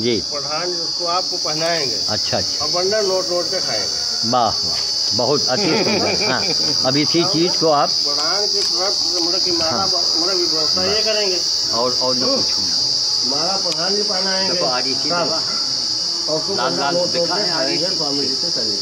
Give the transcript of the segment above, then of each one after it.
जी। प्रधान उसको आपको पहनाएंगे। अच्छा अच्छा। और बंडा नोट नोट के खाएंगे। वाह वाह, बहुत अति सुंदर। हाँ, अब इसी चीज़ को आप प्रधान की तरफ मतलब कि माला मतलब व्यवस्था ये करेंगे। और जो पूछूँ माला प्रधान जी पहनाएंगे। देखो आज इसी दवा है, लाल लाल दिखा है आज स्वामी जी से करिए।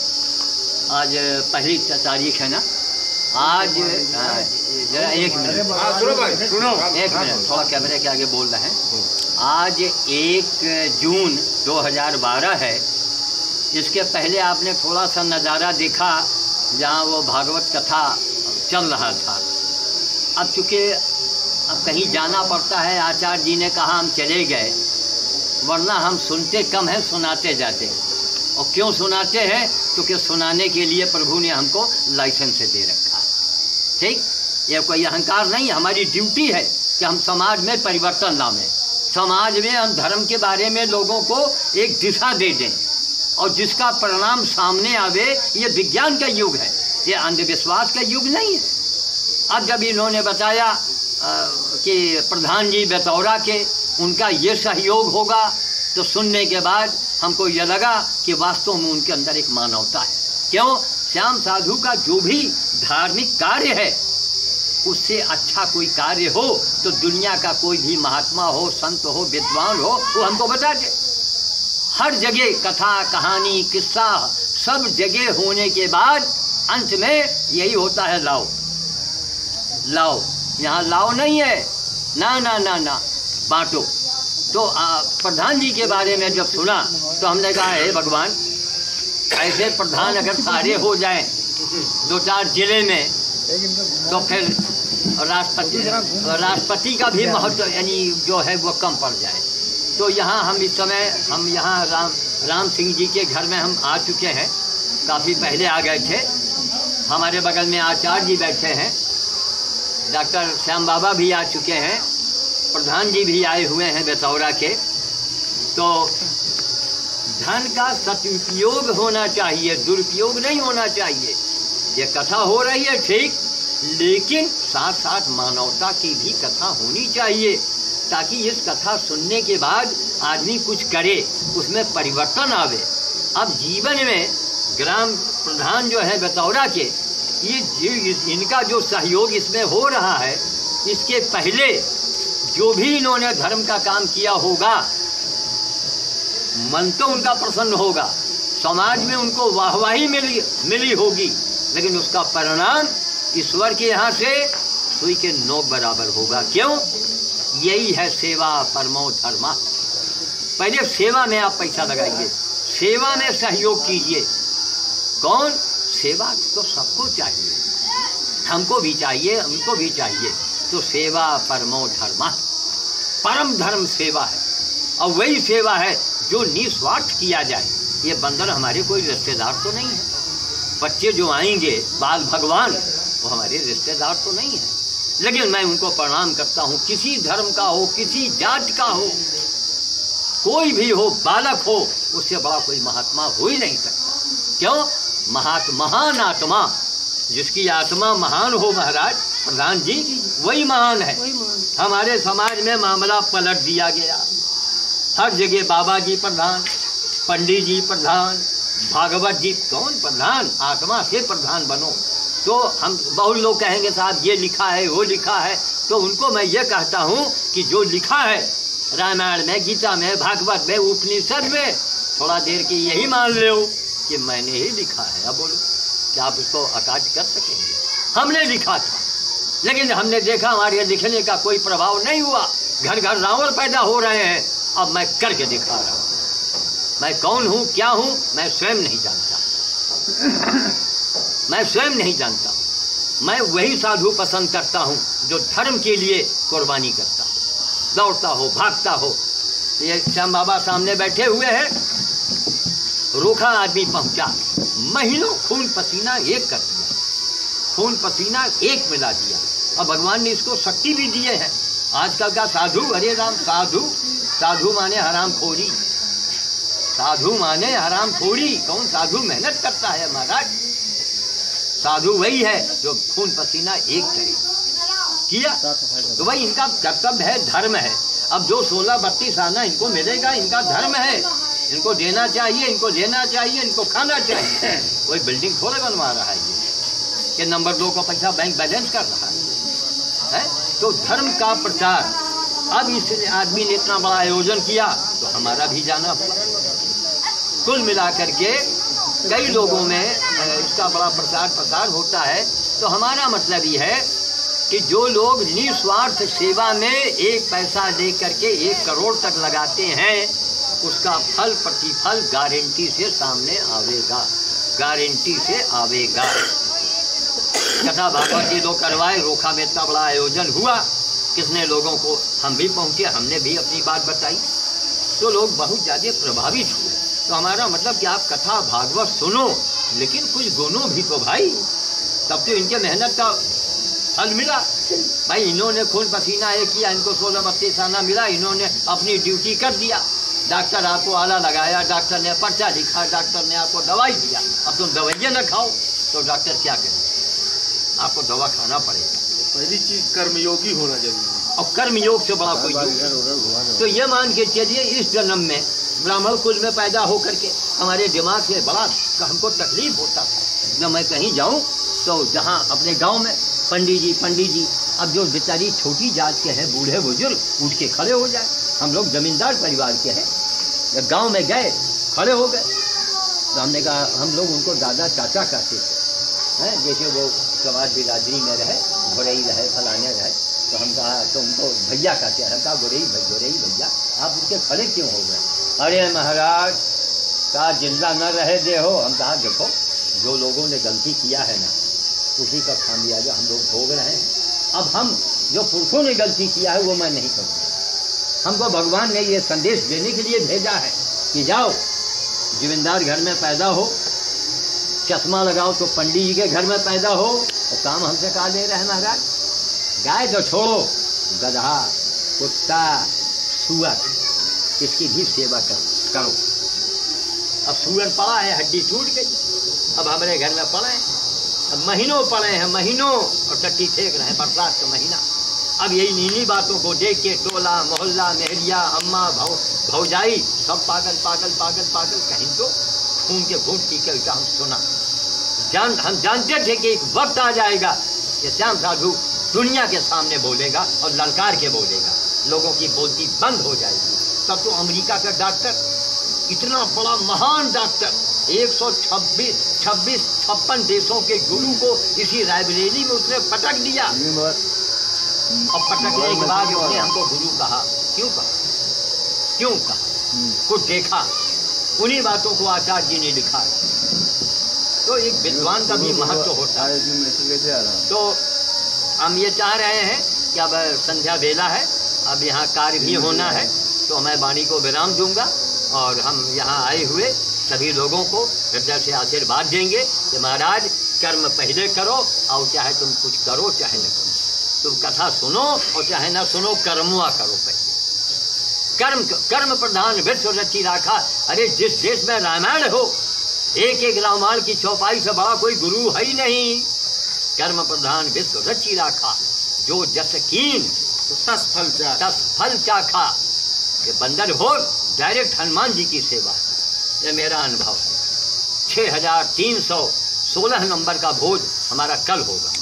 आज पहली तारीख है ना। आज जरा एक मिनट सुनो एक मिनट, थोड़ा कैमरे के आगे बोल रहे हैं। आज 1 जून 2012 है। इसके पहले आपने थोड़ा सा नज़ारा देखा जहाँ वो भागवत कथा चल रहा था। अब चूँकि अब कहीं जाना पड़ता है, आचार्य जी ने कहा हम चले गए, वरना हम सुनते कम हैं, सुनाते जाते हैं। और क्यों सुनाते हैं? क्योंकि सुनाने के लिए प्रभु ने हमको लाइसेंस दे रखा है। ठीक, ये कोई अहंकार नहीं, हमारी ड्यूटी है कि हम समाज में परिवर्तन लाएं, समाज में हम धर्म के बारे में लोगों को एक दिशा दे दें, और जिसका परिणाम सामने आवे। ये विज्ञान का युग है, ये अंधविश्वास का युग नहीं है। अब जब इन्होंने बताया कि प्रधान जी बतौरा के उनका ये सहयोग होगा, तो सुनने के बाद हमको यह लगा कि वास्तव में उनके अंदर एक मानवता है। क्यों? श्याम साधु का जो भी धार्मिक कार्य है, उससे अच्छा कोई कार्य हो तो दुनिया का कोई भी महात्मा हो, संत हो, विद्वान हो, वो हमको बता दे। हर जगह कथा, कहानी, किस्सा सब जगह होने के बाद अंत में यही होता है, लाओ लाओ। यहाँ लाओ नहीं है, ना ना ना ना, बांटो। तो प्रधान जी के बारे में जब सुना तो हमने कहा हे भगवान, ऐसे प्रधान अगर सारे हो जाएं 2-4 जिले में, तो फिर राष्ट्रपति का भी महत्व यानी जो है वो कम पड़ जाए। तो यहाँ हम इस समय हम यहाँ राम सिंह जी के घर में हम आ चुके हैं, काफ़ी पहले आ गए थे। हमारे बगल में आचार्य जी बैठे हैं, डॉक्टर श्याम बाबा भी आ चुके हैं, प्रधान जी भी आए हुए हैं बतौरा के। तो धन का सदुपयोग होना चाहिए, दुरुपयोग नहीं होना चाहिए। ये कथा हो रही है ठीक, लेकिन साथ साथ मानवता की भी कथा होनी चाहिए, ताकि इस कथा सुनने के बाद आदमी कुछ करे, उसमें परिवर्तन आवे। अब जीवन में ग्राम प्रधान जो है बतौरा के, ये इनका जो सहयोग इसमें हो रहा है, इसके पहले जो भी इन्होंने धर्म का काम किया होगा, मन तो उनका प्रसन्न होगा, समाज में उनको वाहवाही मिली होगी, लेकिन उसका परिणाम ईश्वर के यहाँ से सुई के नोक बराबर होगा। क्यों? यही है सेवा परमो धर्मा। पहले सेवा में आप पैसा लगाइए, सेवा में सहयोग कीजिए। कौन? सेवा तो सबको चाहिए, हमको भी चाहिए, उनको भी चाहिए। तो सेवा परमो धर्मा, परम धर्म सेवा है, और वही सेवा है जो निस्वार्थ किया जाए। ये बंदर हमारे कोई रिश्तेदार तो नहीं है, बच्चे जो आएंगे बाल भगवान, वो हमारे रिश्तेदार तो नहीं है, लेकिन मैं उनको प्रणाम करता हूँ। किसी धर्म का हो, किसी जात का हो, कोई भी हो, बालक हो, उससे बड़ा कोई महात्मा हो ही नहीं सकता। क्यों? महान आत्मा, जिसकी आत्मा महान हो महाराज प्रधान जी, वही महान है। हमारे समाज में मामला पलट दिया गया, हर जगह बाबा जी प्रधान, पंडित जी प्रधान, भागवत जी कौन प्रधान? आत्मा से प्रधान बनो। तो हम बहुत लोग कहेंगे साहब ये लिखा है, वो लिखा है, तो उनको मैं ये कहता हूँ कि जो लिखा है रामायण में, गीता में, भागवत में, उपनिषद में, थोड़ा देर की यही मान लो कि मैंने ही लिखा है। अब बोलो क्या आप इसको अकाज कर सकेंगे? हमने लिखा था, लेकिन हमने देखा हमारे लिखने का कोई प्रभाव नहीं हुआ। घर घर रावण पैदा हो रहे हैं। अब मैं करके दिखा रहा हूँ। मैं कौन हूँ, क्या हूँ, मैं स्वयं नहीं जानता। मैं स्वयं नहीं जानता। मैं वही साधु पसंद करता हूँ जो धर्म के लिए कुर्बानी करता हो, दौड़ता हो, भागता हो। ये श्याम बाबा सामने बैठे हुए हैं, रूखा आदमी पहुंचा, महीनों खून पसीना एक कर दिया, खून पसीना एक मिला दिया। और भगवान ने इसको शक्ति भी दिए हैं। आजकल का साधु, हरे राम, साधु माने हराम खोरी, साधु माने हराम खोरी। कौन साधु मेहनत करता है महाराज? साधु वही है जो खून पसीना एक करे किया। तो वही इनका कर्तव्य है, धर्म है। अब जो 16-32 आना इनको मिलेगा, इनका धर्म है, इनको देना चाहिए, इनको लेना चाहिए, इनको खाना चाहिए। कोई बिल्डिंग थोड़े बनवा रहा है ये कि नंबर 2 का पैसा बैंक बैलेंस कर रहा है? तो धर्म का प्रचार, अब इस आदमी ने इतना बड़ा आयोजन किया तो हमारा भी जाना हुआ। कुल मिलाकर के कई लोगों में इसका बड़ा प्रचार प्रसार होता है। तो हमारा मतलब ये है कि जो लोग निस्वार्थ सेवा में 1 पैसा दे करके 1 करोड़ तक लगाते हैं, उसका फल प्रतिफल गारंटी से सामने आवेगा, गारंटी से आवेगा। कथा भागवत ये लोग करवाए, रोखा में इतना बड़ा आयोजन हुआ, कितने लोगों को हम भी पहुँचे, हमने भी अपनी बात बताई, तो लोग बहुत ज़्यादा प्रभावित हुए। तो हमारा मतलब कि आप कथा भागवत सुनो, लेकिन कुछ गुनो भी तो भाई, तब तो इनके मेहनत का फल मिला। भाई इन्होंने खून पसीना एक किया, इनको 16-32 आना मिला, इन्होंने अपनी ड्यूटी कर दिया। डॉक्टर आपको आला लगाया, डॉक्टर ने पर्चा लिखा, डॉक्टर ने आपको दवाई दिया, अब तुम दवाइयाँ न खाओ तो डॉक्टर क्या करे, आपको दवा खाना पड़ेगा। पहली चीज कर्मयोगी होना जरूरी है, और कर्मयोग से बड़ा कोई योग। तो ये मान के चलिए इस जन्म में ब्राह्मण कुल में पैदा होकर के हमारे दिमाग से बड़ा हमको तकलीफ होता था। जब मैं कहीं जाऊं तो जहां अपने गांव में पंडित जी, अब जो बेचारी छोटी जात के हैं, बूढ़े बुजुर्ग, उठ के खड़े हो जाए। हम लोग जमींदार परिवार के हैं, जब गांव में गए खड़े हो गए तो हमने कहा, हम लोग उनको दादा चाचा कहते थे, हैं जैसे वो समाज बिरादरी में रहे, घोड़ई रहे, फलाने रहे, तो हम कहा तो उनको भैया कहते हैं। हम कहा घोड़ई भैया आप उनके खड़े क्यों हो गए? अरे महाराज का जिंदा न रहे दे हो। हम कहा देखो, जो लोगों ने गलती किया है ना, उसी का खामियाजा हम लोग भोग रहे हैं। अब हम जो पुरुषों ने गलती किया है वो मैं नहीं करूँगा। हमको भगवान ने ये संदेश देने के लिए भेजा है कि जाओ जमींदार घर में पैदा हो, चश्मा लगाओ तो पंडित जी के घर में पैदा हो, और काम हमसे कहा ले रहे हैं महाराज। गाय तो छोड़ो, गधा, कुत्ता, सुअर, इसकी भी सेवा करो। अब सुअर पड़ा है, हड्डी टूट गई, अब हमारे घर में पड़े हैं, अब महीनों पड़े हैं, महीनों, और टट्टी फेंक रहे हैं, बरसात का महीना। अब यही नीली बातों को देख के टोला मोहल्ला मेहरिया अम्मा भौजाई सब पागल, कहीं तो खून के घूंट पी के हम सुना। हम जानते थे कि एक वक्त आ जाएगा कि श्याम साधु दुनिया के सामने बोलेगा और ललकार के बोलेगा, लोगों की बोलती बंद हो जाएगी। तब तो अमेरिका का डॉक्टर, इतना बड़ा महान डॉक्टर, 156 देशों के गुरु को इसी रायबरेली में उसने पटक दिया, और पटकने के बाद उसने हमको गुरु कहा। क्यों कहा? कुछ देखा, उन्हीं बातों को आचार्य जी ने लिखा है। तो एक विद्वान का भी महत्व होता है। तो हम ये चाह रहे हैं कि अब संध्या बेला है, अब यहाँ कार्य भी होना है, तो मैं वाणी को विराम दूंगा, और हम यहाँ आए हुए सभी लोगों को हृदय से आशीर्वाद देंगे कि महाराज कर्म पहले करो, और चाहे तुम कुछ करो चाहे न करो, तुम कथा सुनो और चाहे न सुनो, कर्मुआ करो पहले। कर्म प्रधान विश्व रची राखा। अरे जिस देश में रामायण हो, एक रामायण की चौपाई से बड़ा कोई गुरु है ही नहीं। कर्म प्रधान विश्व रची राखा, जो जस कीन तो 10 फल चाखा। ये बंदर हो डायरेक्ट हनुमान जी की सेवा, ये मेरा अनुभव है। 6316 नंबर का भोज हमारा कल होगा,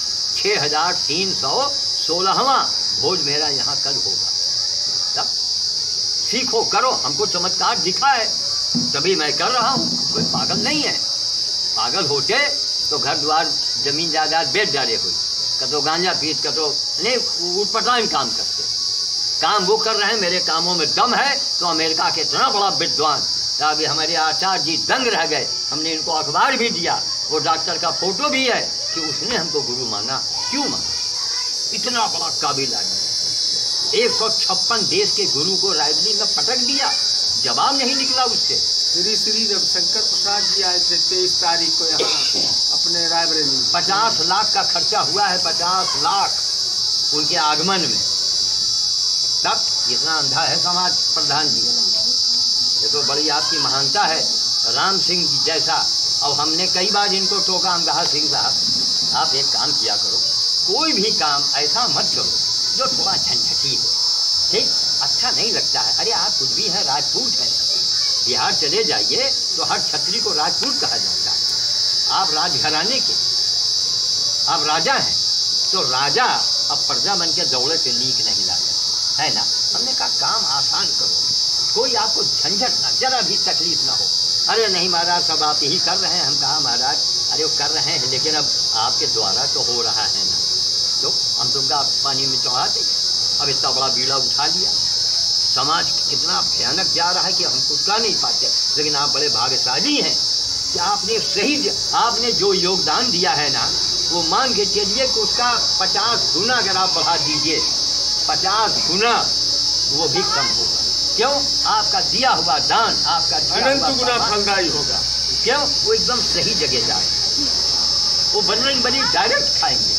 6316वां भोज मेरा यहाँ कल होगा। तब सीखो, करो, हमको चमत्कार दिखा है तभी मैं कर रहा हूँ, कोई पागल नहीं है। पागल होते तो घर द्वार जमीन जायदाद बेच डाले हुई, कतो गांजा पीस, कतो नहीं उठपटांग काम करते। काम वो कर रहे हैं, मेरे कामों में दम है। तो अमेरिका के इतना बड़ा विद्वान, अभी हमारे आचार्य जी दंग रह गए। हमने इनको अखबार भी दिया, वो डॉक्टर का फोटो भी है कि उसने हमको गुरु माना। क्यों माना? इतना बड़ा काबिल आदमी, 156 देश के गुरु को रायबरेली में पटक दिया, जवाब नहीं निकला उससे। श्री रविशंकर प्रसाद जी आए थे 23 तारीख को यहाँ अपने रायबरेली में। 50 लाख का खर्चा हुआ है, 50 लाख उनके आगमन में। तब इतना अंधा है समाज प्रधान जी, ये तो बड़ी आपकी महानता है, राम सिंह जी जैसा। और हमने कई बार इनको टोका, हम कहा सिंह साहब आप एक काम किया करो, कोई भी काम ऐसा मत करो जो थोड़ा झंझटी हो, ठीक? अच्छा नहीं लगता है। अरे आप कुछ भी है, राजपूत है। बिहार चले जाइए तो हर छत्री को राजपूत कहा जाता है। आप राजघराने के, आप राजा हैं, तो राजा अब प्रजा मन के दौड़े से नीक नहीं लागत है ना। हमने कहा काम आसान करो, कोई आपको झंझट ना, जरा भी तकलीफ ना हो। अरे नहीं महाराज, सब आप यही कर रहे हैं। हम कहा महाराज अरे वो कर रहे हैं, लेकिन अब आपके द्वारा तो हो रहा है ना, तो हम तुमका पानी में चढ़ाते। अब इतना बड़ा बीड़ा उठा लिया, समाज कितना भयानक जा रहा है कि हम कुछ कर नहीं पाते। लेकिन आप बड़े भाग्यशाली हैं कि आपने जो योगदान दिया है ना, वो मान के चलिए कि उसका 50 गुना अगर आप बढ़ा दीजिए, 50 गुना वो भी कम होगा। क्यों? आपका दिया हुआ दान आपका अनंत गुना फलदायी होगा। क्यों? वो एकदम सही जगह जाए, वो बजरंग बली डायरेक्ट खाएंगे।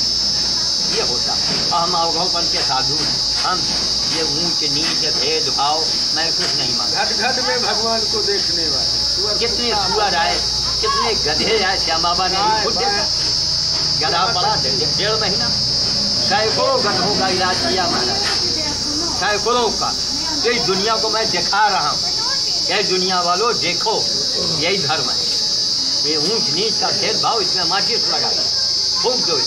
ये होता और हम अवघौपन के साधु, हम ये ऊंच नीच भेदभाव मैं कुछ नहीं मानता। घट घट में भगवान को देखने वाले कितने सुअर आए, कितने गधे आए। श्याम बाबा ने खुद देखा, गधा पड़ा 1.5 महीना, सैकड़ों गधों का इलाज किया महाराज, सैकड़ों का। तो इस दुनिया को मैं दिखा रहा हूँ, ये दुनिया वालों देखो, यही धर्म है। ये ऊंच नीच का भेदभाव इसमें माचिस लगा फूंक दो,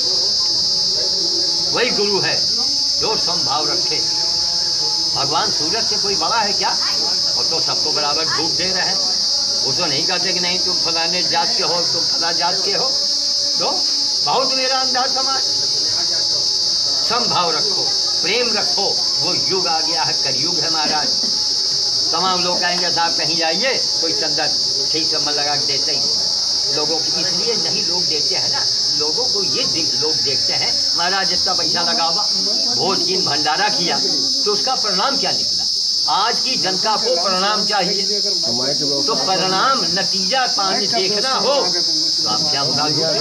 वही गुरु है जो समभाव रखे। भगवान सूरज से कोई बड़ा है क्या? और तो सबको बराबर धूप दे रहे हैं। वो तो नहीं कहते कि नहीं तुम फलाने जात के हो, तुम फला जात के हो। तो बहुत मेरा अंधा समाज, समभाव रखो, प्रेम रखो। वो युग आ गया है, कलयुग है महाराज। तमाम लोग कहेंगे साहब कहीं जाइए, कोई चंदन ठीक से मन लगा के देते ही लोगों की, इसलिए नहीं लोग देते हैं ना। लोगों को ये लोग देखते हैं महाराज इतना पैसा लगावा, भोज की भंडारा किया, तो उसका परिणाम क्या निकला? आज की जनता को परिणाम चाहिए, तो परिणाम नतीजा पानी देखना हो तो आप श्याम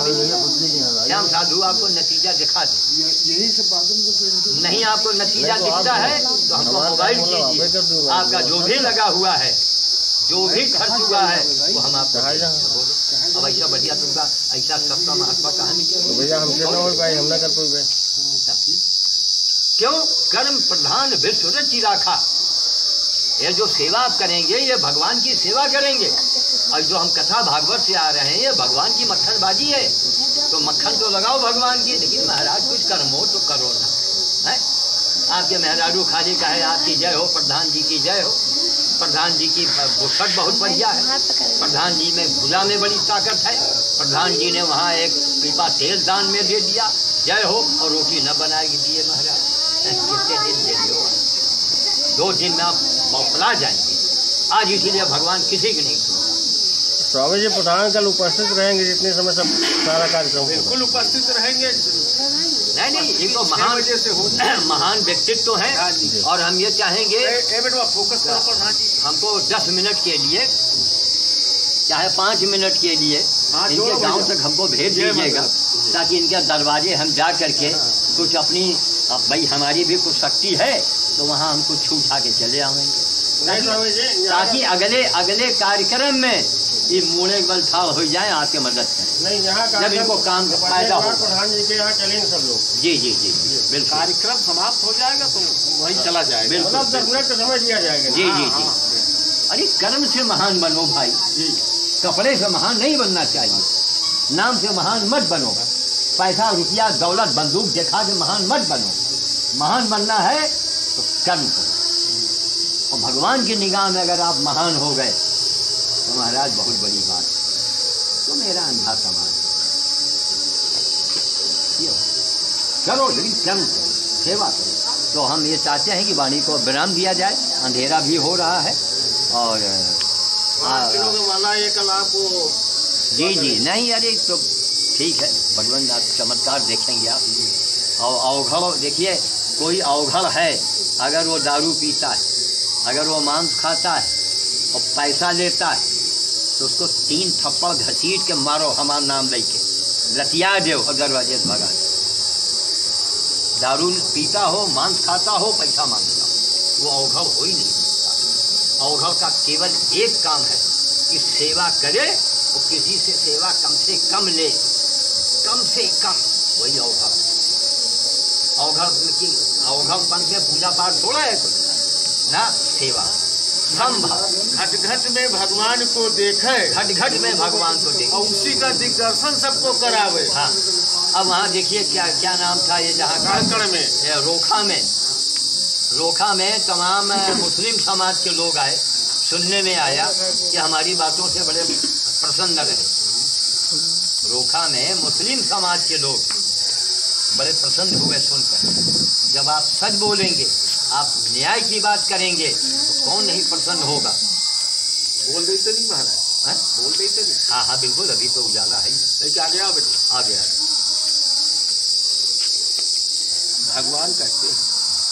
साधु आपको नतीजा दिखा दे। नहीं आपको नतीजा दिखता है तो हमको मोबाइल कीजिए, आपका जो भी लगा हुआ है, जो भी खर्च हुआ है वो हम आपको। अब ऐसा बढ़िया तुमका ऐसा सबका महात्मा कहानी हम ना कर पाए। क्यों? कर्म प्रधान विश्व रचि राखा। ये जो सेवा आप करेंगे ये भगवान की सेवा करेंगे। और जो हम कथा भागवत से आ रहे हैं ये भगवान की मक्खनबाजी है, तो मक्खन तो लगाओ भगवान की, लेकिन महाराज कुछ कर्मो तो करो ना। है आपके मेहरारू खाली का है, आपकी जय हो, प्रधान जी की जय हो। प्रधान जी की बुसट बहुत बढ़िया है, प्रधान जी में भुजा में बड़ी ताकत है। प्रधान जी ने वहाँ एक पीपा तेल दान में दे दिया, जय हो। और रोटी न बनाएगी दिए महाराज, कितने दिन दे दियो? 2 दिन में आप बौखला जाएंगे। आज इसीलिए भगवान किसी की नहीं सुनता। स्वामी जी प्रधान कल उपस्थित रहेंगे जितने समय सब सारा कार्यक्रम? बिल्कुल उपस्थित रहेंगे। नहीं एक तो महान व्यक्तित्व है। और हम ये चाहेंगे फोकस करो प्रधान जी, हमको 10 मिनट के लिए चाहे 5 मिनट के लिए इनके गांव तक हमको भेज दीजिएगा, ताकि इनके दरवाजे हम जा करके कुछ अपनी, अब भाई हमारी भी कुछ शक्ति है तो वहाँ हम कुछ छू छा के चले आएंगे, ताकि अगले कार्यक्रम में ये मूड़े बल ठाड़ हो जाए, आपके मदद करें। नहीं यहाँ जब इनको काम का फायदा हो। प्रधान जी के यहाँ चलेंगे सब लोग। जी जी जी बिल्कुल। कार्यक्रम समाप्त हो जाएगा तो वही चला जाएगा। बिल्कुल 10 मिनट का समय दिया जाएगा। जी जी जी। अरे कर्म से महान बनो भाई, कपड़े से महान नहीं बनना चाहिए, नाम से महान मत बनो, पैसा रुपया दौलत बंदूक दिखा के महान मत बनो। महान बनना है तो कर्म करो, और भगवान की निगाह में अगर आप महान हो गए तो महाराज बहुत बड़ी बात। तो मेरा अंधा समाज करो, लेकिन कर्म करो, सेवा करो। तो हम ये चाहते हैं कि वाणी को विराम दिया जाए, अंधेरा भी हो रहा है। और वाला ये कल आपको जी जी नहीं, अरे तो ठीक है, भगवान आप चमत्कार देखेंगे आप। और अवघड़ देखिए, कोई अवघड़ है अगर वो दारू पीता है, अगर वो मांस खाता है और पैसा लेता है, तो उसको 3 थप्पड़ घसीट के मारो, हमारा नाम लेके लतिया दो और दरवाजे से भगा दो। दारू पीता हो, मांस खाता हो, पैसा मांगता हो, वो अवघड़ हो ही नहीं सकता। अवघड़ का केवल एक काम है कि सेवा करे, और किसी से सेवा कम से कम ले, कम से कम, वही अवघड़। अवघड़पन से पूजा पाठ थोड़ा है कुछ, ना सेवा। समभाव, घट घट में भगवान को देखे, घट घट में भगवान को देखे और उसी का दिग्दर्शन सबको करावे। हाँ, अब वहाँ देखिए क्या क्या नाम था ये, जहाँ कण में ये रोखा में तमाम मुस्लिम समाज के लोग आए। सुनने में आया कि हमारी बातों से बड़े प्रसन्न रहे। रोखा में मुस्लिम समाज के लोग बड़े प्रसन्न हुए सुनकर। जब आप सच बोलेंगे, आप न्याय की बात करेंगे, तो कौन नहीं प्रसन्न होगा। बोल देते नहीं महाराज, बोल देते नहीं। हाँ हाँ बिल्कुल, अभी तो उजाला है। लेकिन आगे आओ बेटा, आगे भगवान कहते हैं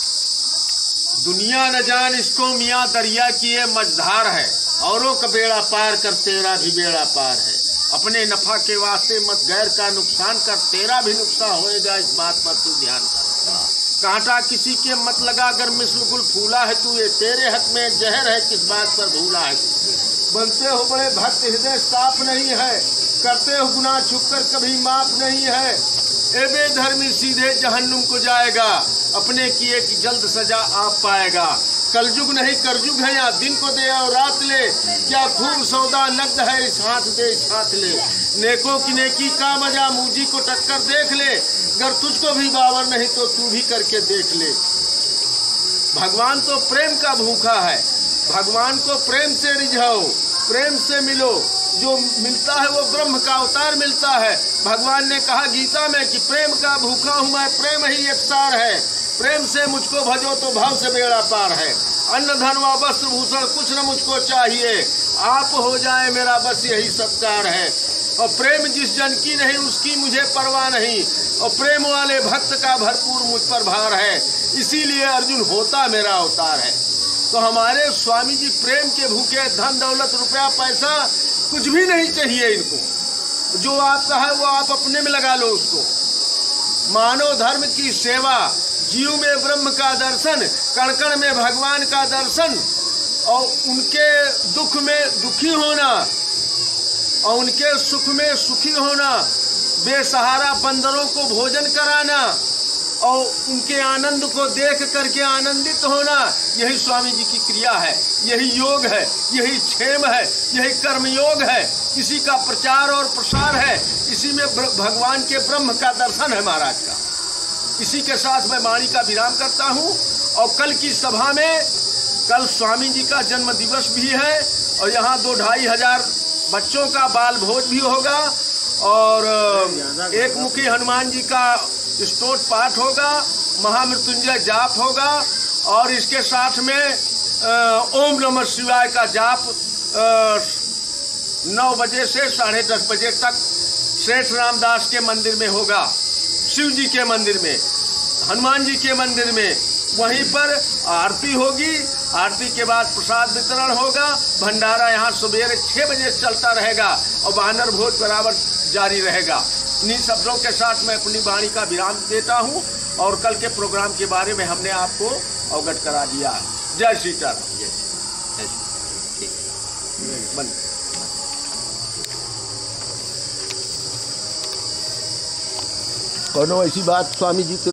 दुनिया न जान इसको मियाँ दरिया की ये मझधार है, औरों का बेड़ा पार कर तेरा भी बेड़ा पार है। अपने नफा के वास्ते मत गैर का नुकसान कर, तेरा भी नुकसान होएगा, इस बात पर तू ध्यान कर। कांटा किसी के मत लगा, अगर मिसलगुल फूला है तू, ये तेरे हाथ में जहर है, किस बात पर भूला है। बनते हो बड़े भक्त, हृदय साफ नहीं है, करते हो गुनाह छुपकर कभी माफ नहीं है। ए बेधर्मी सीधे जहन्नुम को जाएगा, अपने किए की जल्द सजा आप पाएगा। कलयुग नहीं करजुग है, यहाँ दिन को दे और रात ले, क्या खूब सौदा नग्न है, इस हाथ दे इस हाथ ले। नेकों की नेकी का मजा, मूजी को टक्कर देख ले, अगर तुझको भी बावर नहीं तो तू भी करके देख ले। भगवान तो प्रेम का भूखा है, भगवान को प्रेम से रिझाओ, प्रेम से मिलो। जो मिलता है वो ब्रह्म का अवतार मिलता है। भगवान ने कहा गीता में कि प्रेम का भूखा हूँ मैं, प्रेम ही एक सार है। प्रेम से मुझको भजो तो भाव से बेड़ा पार है। अन्न धन व वस्त्र भूषण कुछ न मुझको चाहिए, आप हो जाए मेरा बस यही सत्कार है। और प्रेम जिस जन की नहीं उसकी मुझे परवाह नहीं, और प्रेम वाले भक्त का भरपूर मुझ पर भार है, इसीलिए अर्जुन होता मेरा अवतार है। तो हमारे स्वामी जी प्रेम के भूखे, धन दौलत रुपया पैसा कुछ भी नहीं चाहिए इनको। जो आपका है वो आप अपने में लगा लो उसको। मानव धर्म की सेवा, जीव में ब्रह्म का दर्शन, कण कण में भगवान का दर्शन, और उनके दुख में दुखी होना और उनके सुख में सुखी होना, बेसहारा बंदरों को भोजन कराना और उनके आनंद को देख करके आनंदित होना, यही स्वामी जी की क्रिया है, यही योग है, यही क्षेम है, यही कर्म योग है। इसी का प्रचार और प्रसार है, इसी में भगवान के ब्रह्म का दर्शन है महाराज का। इसी के साथ मैं वाणी का विराम करता हूँ। और कल की सभा में, कल स्वामी जी का जन्म दिवस भी है, और यहाँ 2-2.5 हजार बच्चों का बाल भोज भी होगा, और एक मुखी हनुमान जी का स्तोत्र पाठ होगा, महामृत्युंजय जाप होगा, और इसके साथ में ओम नमः शिवाय का जाप 9 बजे से 10:30 बजे तक सेठ रामदास के मंदिर में होगा, शिव जी के मंदिर में, हनुमान जी के मंदिर में। वहीं पर आरती होगी, आरती के बाद प्रसाद वितरण होगा। भंडारा यहाँ सुबह 6 बजे चलता रहेगा, और वानर भोज बराबर जारी रहेगा। इन्हीं शब्दों के साथ मैं अपनी वाणी का विराम देता हूँ, और कल के प्रोग्राम के बारे में हमने आपको अवगत करा दिया है। जय सीताराम। बंद। कोनो ऐसी बात स्वामी जी